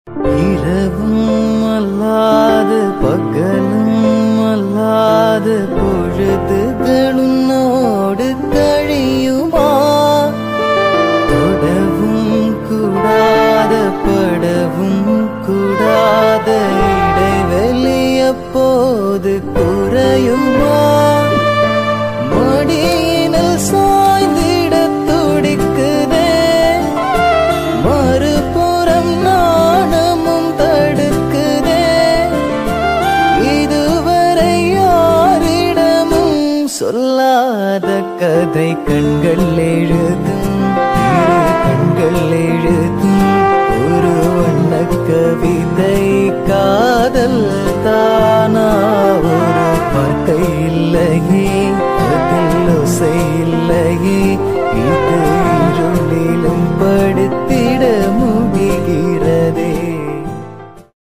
இரவும் அல்லாது பகலும் அல்லாது பொழுதுகளுன்னோடு கழியுமா? தொடவும் கூடாத படவும் கூடாத இடைவெளி அப்போது குறையுமா? மடியினில் சாய்ந்திட துடிக்குதே, மறுபுறம் நாணமும் தடுக்குதே. இதுவரை யாரிடமும் சொல்லாத கதை கண்கள் எழுதும், இரு கண்கள்